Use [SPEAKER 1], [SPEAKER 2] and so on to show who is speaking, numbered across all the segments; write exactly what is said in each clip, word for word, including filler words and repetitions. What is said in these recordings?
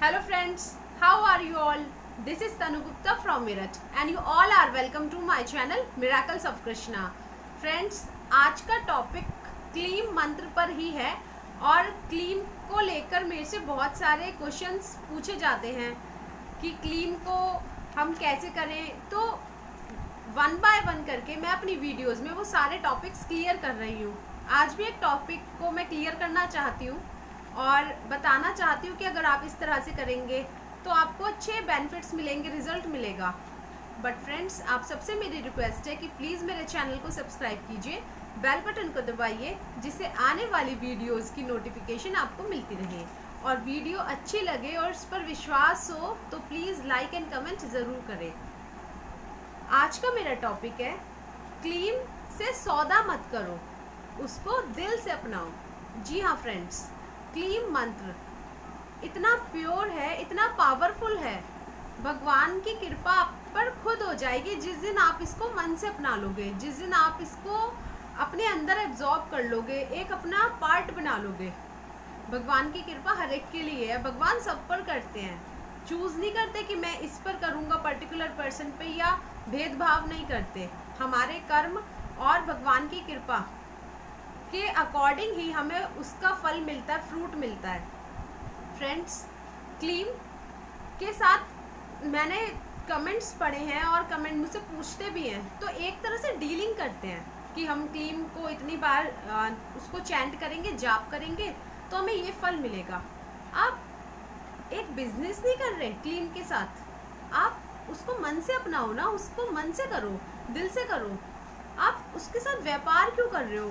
[SPEAKER 1] Hello friends, how are you all? This is Tanu Gupta from Meerut and you all are welcome to my channel Miracles of Krishna. Friends, आज का topic क्लीम मंत्र पर ही है और क्लीम को लेकर मेरे से बहुत सारे क्वेश्चंस पूछे जाते हैं कि क्लीम को हम कैसे करें। तो वन बाय वन करके मैं अपनी वीडियोस में वो सारे टॉपिक्स क्लियर कर रही हूँ। आज भी एक टॉपिक को मैं क्लियर करना चाहती हूँ और बताना चाहती हूँ कि अगर आप इस तरह से करेंगे तो आपको अच्छे बेनिफिट्स मिलेंगे, रिजल्ट मिलेगा। बट फ्रेंड्स, आप सबसे मेरी रिक्वेस्ट है कि प्लीज़ मेरे चैनल को सब्सक्राइब कीजिए, बेल बटन को दबाइए, जिससे आने वाली वीडियोस की नोटिफिकेशन आपको मिलती रहे। और वीडियो अच्छी लगे और इस पर विश्वास हो तो प्लीज़ लाइक एंड कमेंट ज़रूर करें। आज का मेरा टॉपिक है क्लीम से सौदा मत करो, उसको दिल से अपनाओ। जी हाँ फ्रेंड्स, क्लीम मंत्र इतना प्योर है, इतना पावरफुल है, भगवान की कृपा आप पर खुद हो जाएगी जिस दिन आप इसको मन से अपना लोगे, जिस दिन आप इसको अपने अंदर एब्जॉर्ब कर लोगे, एक अपना पार्ट बना लोगे। भगवान की कृपा हर एक के लिए है, भगवान सब पर करते हैं, चूज़ नहीं करते कि मैं इस पर करूँगा पर्टिकुलर पर्सन पे, या भेदभाव नहीं करते। हमारे कर्म और भगवान की कृपा के अकॉर्डिंग ही हमें उसका फल मिलता है, फ्रूट मिलता है। फ्रेंड्स, क्लीम के साथ मैंने कमेंट्स पढ़े हैं और कमेंट मुझसे पूछते भी हैं, तो एक तरह से डीलिंग करते हैं कि हम क्लीम को इतनी बार आ, उसको चैंट करेंगे, जाप करेंगे तो हमें ये फल मिलेगा। आप एक बिजनेस नहीं कर रहे क्लीम के साथ, आप उसको मन से अपनाओ ना, उसको मन से करो, दिल से करो। आप उसके साथ व्यापार क्यों कर रहे हो?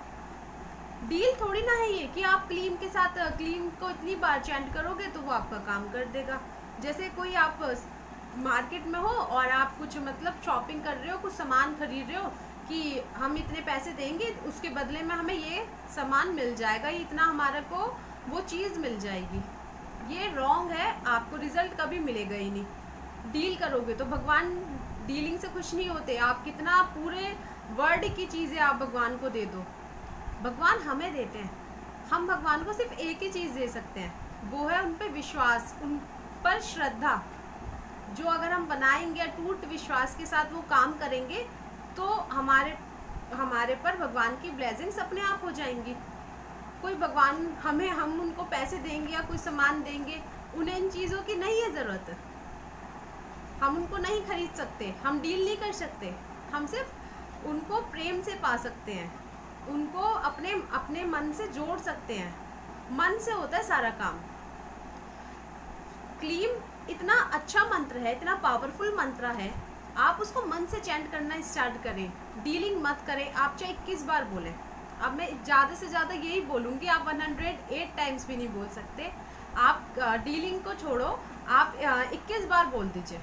[SPEAKER 1] डील थोड़ी ना है ये कि आप क्लीम के साथ क्लीम को इतनी बार चैंट करोगे तो वो आपका काम कर देगा। जैसे कोई आप मार्केट में हो और आप कुछ मतलब शॉपिंग कर रहे हो, कुछ सामान खरीद रहे हो कि हम इतने पैसे देंगे, उसके बदले में हमें ये सामान मिल जाएगा, इतना हमारे को वो चीज़ मिल जाएगी। ये रॉन्ग है, आपको रिजल्ट कभी मिलेगा ही नहीं। डील करोगे तो भगवान डीलिंग से खुश नहीं होते। आप कितना पूरे वर्ल्ड की चीज़ें आप भगवान को दे दो, भगवान हमें देते हैं। हम भगवान को सिर्फ एक ही चीज़ दे सकते हैं, वो है उन पर विश्वास, उन पर श्रद्धा। जो अगर हम बनाएंगे, टूट विश्वास के साथ वो काम करेंगे तो हमारे हमारे पर भगवान की ब्लेसिंग्स अपने आप हो जाएंगी। कोई भगवान हमें हम उनको पैसे देंगे या कोई सामान देंगे, उन्हें इन चीज़ों की नहीं है ज़रूरत, हम उनको नहीं खरीद सकते, हम डील नहीं कर सकते। हम सिर्फ उनको प्रेम से पा सकते हैं, उनको अपने अपने मन से जोड़ सकते हैं। मन से होता है सारा काम। क्लीम इतना अच्छा मंत्र है, इतना पावरफुल मंत्र है, आप उसको मन से चैंट करना स्टार्ट करें, डीलिंग मत करें। आप चाहे इक्कीस बार बोलें, अब मैं ज़्यादा से ज़्यादा यही बोलूँगी, आप एक सौ आठ टाइम्स भी नहीं बोल सकते। आप डीलिंग को छोड़ो, आप इक्कीस बार बोल दीजिए,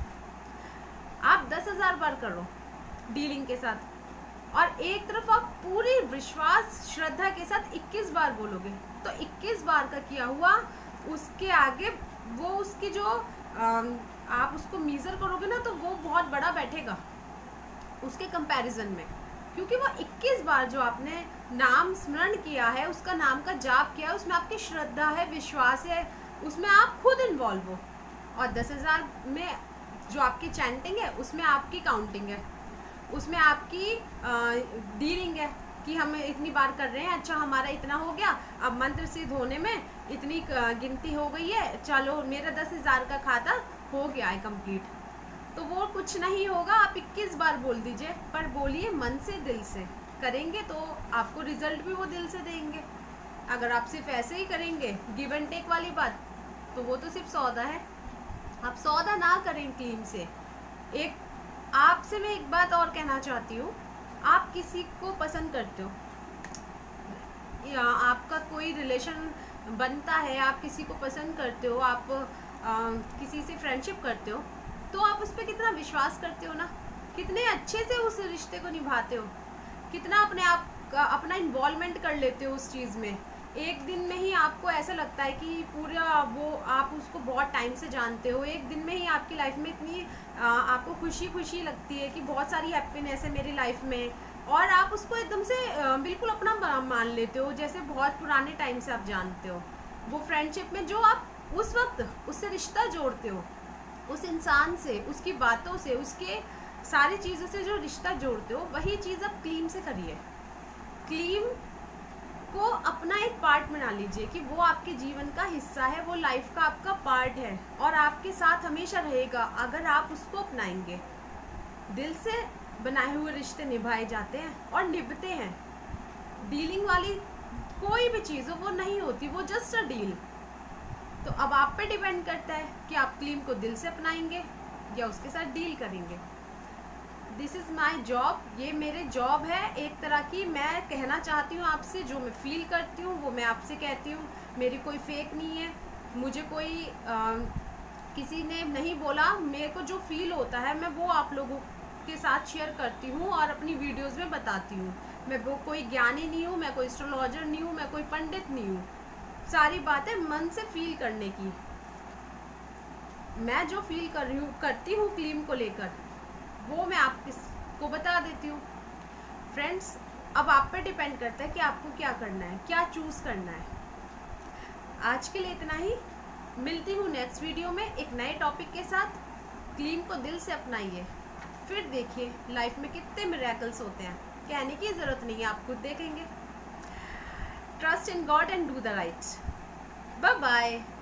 [SPEAKER 1] आप दस हज़ार बार करो डीलिंग के साथ, और एक तरफ आप पूरी विश्वास श्रद्धा के साथ इक्कीस बार बोलोगे तो इक्कीस बार का किया हुआ उसके आगे वो उसकी जो आप उसको मीज़र करोगे ना, तो वो बहुत बड़ा बैठेगा उसके कंपैरिजन में, क्योंकि वो इक्कीस बार जो आपने नाम स्मरण किया है, उसका नाम का जाप किया है, उसमें आपकी श्रद्धा है, विश्वास है, उसमें आप खुद इन्वॉल्व हो। और दस हज़ार में जो आपकी चैंटिंग है, उसमें आपकी काउंटिंग है, उसमें आपकी डीलिंग है कि हम इतनी बार कर रहे हैं, अच्छा हमारा इतना हो गया, अब मंत्र सिद्ध होने में इतनी गिनती हो गई है, चलो मेरा दस हज़ार का खाता हो गया है कंप्लीट। तो वो कुछ नहीं होगा, आप इक्कीस बार बोल दीजिए, पर बोलिए मन से, दिल से करेंगे तो आपको रिजल्ट भी वो दिल से देंगे। अगर आप सिर्फ ऐसे ही करेंगे गिव एंड टेक वाली बात, तो वो तो सिर्फ सौदा है। आप सौदा ना करें क्लीम से। एक आपसे मैं एक बात और कहना चाहती हूँ, आप किसी को पसंद करते हो या आपका कोई रिलेशन बनता है, आप किसी को पसंद करते हो, आप आ, किसी से फ्रेंडशिप करते हो, तो आप उस पर कितना विश्वास करते हो ना, कितने अच्छे से उस रिश्ते को निभाते हो, कितना अपने आप का अपना इन्वॉल्वमेंट कर लेते हो उस चीज़ में। एक दिन में ही आपको ऐसा लगता है कि पूरा वो आप उसको बहुत टाइम से जानते हो, एक दिन में ही आपकी लाइफ में इतनी आ, आपको खुशी खुशी लगती है कि बहुत सारी हैप्पीनेस है मेरी लाइफ में, और आप उसको एकदम से बिल्कुल अपना मान लेते हो, जैसे बहुत पुराने टाइम से आप जानते हो। वो फ्रेंडशिप में जो आप उस वक्त उस उससे रिश्ता जोड़ते हो, उस इंसान से, उसकी बातों से, उसके सारी चीज़ों से जो रिश्ता जोड़ते हो, वही चीज़ आप क्लीम से करिए। क्लीम को अपना एक पार्ट बना लीजिए कि वो आपके जीवन का हिस्सा है, वो लाइफ का आपका पार्ट है और आपके साथ हमेशा रहेगा अगर आप उसको अपनाएंगे। दिल से बनाए हुए रिश्ते निभाए जाते हैं और निभते हैं। डीलिंग वाली कोई भी चीज़ हो वो नहीं होती, वो जस्ट अ डील। तो अब आप पे डिपेंड करता है कि आप क्लीम को दिल से अपनाएंगे या उसके साथ डील करेंगे। दिस इज़ माई जॉब, ये मेरे जॉब है एक तरह की। मैं कहना चाहती हूँ आपसे, जो मैं फील करती हूँ वो मैं आपसे कहती हूँ। मेरी कोई फेक नहीं है, मुझे कोई आ, किसी ने नहीं बोला, मेरे को जो फील होता है मैं वो आप लोगों के साथ शेयर करती हूँ और अपनी वीडियोस में बताती हूँ। मैं वो कोई ज्ञानी नहीं हूँ, मैं कोई एस्ट्रोलॉजर नहीं हूँ, मैं कोई पंडित नहीं हूँ। सारी बातें मन से फील करने की। मैं जो फील कर रही हूँ करती हूँ क्लीम को लेकर, वो मैं आपको बता देती हूँ। फ्रेंड्स, अब आप पे डिपेंड करता है कि आपको क्या करना है, क्या चूज़ करना है। आज के लिए इतना ही, मिलती हूँ नेक्स्ट वीडियो में एक नए टॉपिक के साथ। क्लीम को दिल से अपनाइए, फिर देखिए लाइफ में कितने मिरेकल्स होते हैं। कहने की ज़रूरत नहीं है, आप खुद देखेंगे। Trust in God and do the right. Bye bye.